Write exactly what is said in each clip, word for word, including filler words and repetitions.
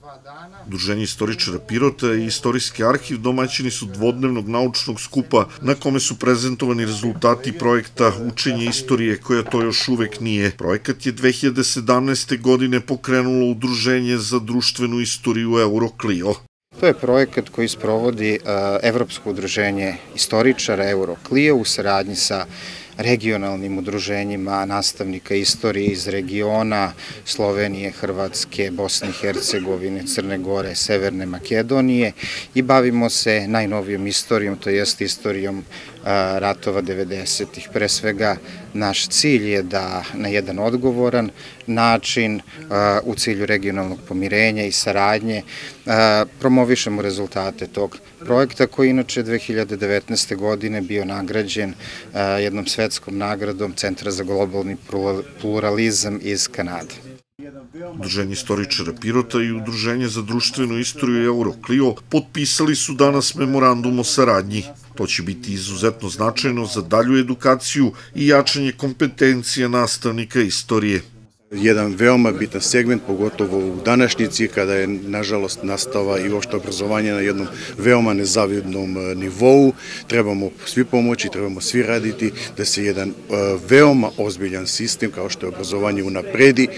Udruženje istoričara Pirota i Istorijski arhiv domaćini su dvodnevnog naučnog skupa na kome su prezentovani rezultati projekta Učenje istorije, koja to još uvek nije. Projekat je dve hiljade sedamnaeste. godine pokrenulo Udruženje za društvenu istoriju Euroclio. To je projekat koji sprovodi Evropsko udruženje istoričara Euroclio u saradnji sa regionalnim udruženjima nastavnika istorije iz regiona Slovenije, Hrvatske, Bosne i Hercegovine, Crne Gore, Severne Makedonije i bavimo se najnovijom istorijom, to jest istorijom ratova devedesetih. Pre svega, naš cilj je da na jedan odgovoran način u cilju regionalnog pomirenja i saradnje promovišemo rezultate tog projekta koji inače dve hiljade devetnaeste. godine bio nagrađen jednom svetskom nagradom Centra za globalni pluralizam iz Kanade. Udruženje istoričara Pirota i Udruženje za društvenu istoriju Euroclio potpisali su danas memorandum o saradnji. To će biti izuzetno značajno za dalju edukaciju i jačanje kompetencija nastavnika istorije. Jedan veoma bitan segment, pogotovo u današnjici, kada je, nažalost, nastava i uopšte obrazovanje na jednom veoma nezavidnom nivou. Trebamo svi pomoći, trebamo svi raditi da se jedan veoma ozbiljan sistem, kao što je obrazovanje, unapredi.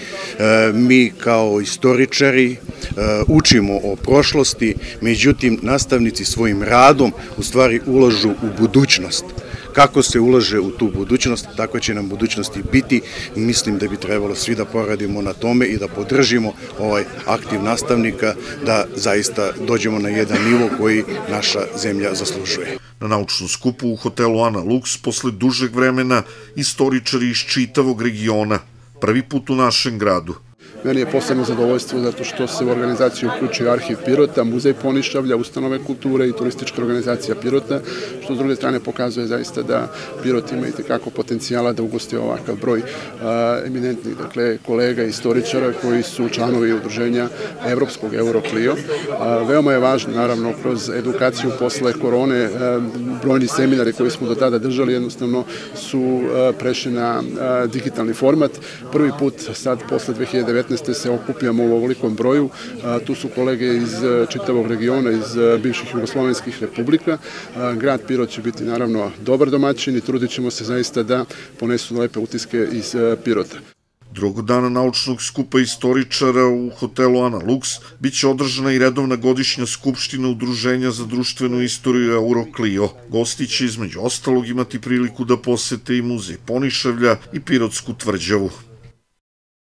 Mi kao istoričari učimo o prošlosti, međutim, nastavnici svojim radom u stvari ulažu u budućnost. Kako se ulaže u tu budućnost, tako će nam budućnosti biti. Mislim da bi trebalo svi da poradimo na tome i da podržimo ovaj aktiv nastavnika, da zaista dođemo na jedan nivo koji naša zemlja zaslužuje. Na naučnom skupu u hotelu Ana Lux posle dužeg vremena istoričari iz čitavog regiona, prvi put u našem gradu. Meni je posebno zadovoljstvo zato što se u organizaciju uključuje Arhiv Pirota, Muzej Ponišavlja, Ustanove kulture i Turistička organizacija Pirota, što s druge strane pokazuje zaista da Pirot ima i tekako potencijala da ugosti ovakav broj eminentnih kolega i istoričara koji su članovi udruženja Evropskog Euroclio. Veoma je važno, naravno, kroz edukaciju posle korone, brojni seminari koji smo do tada držali jednostavno su prešli na digitalni format. Prvi put sad posle dve hiljade devetnaeste. se okupljamo u ovolikom broju. Tu su kolege iz čitavog regiona, iz bivših jugoslovenskih republika. Grad Pirot će biti naravno dobar domaćin i trudit ćemo se zaista da ponesu lepe utiske iz Pirota. Drugog dana naučnog skupa istoričara u hotelu Ana Lux biće održana i redovna godišnja skupština Udruženja za društvenu istoriju Euroclio. Gosti će između ostalog imati priliku da posete i Muzej Ponišavlja i Pirotsku tvrđavu.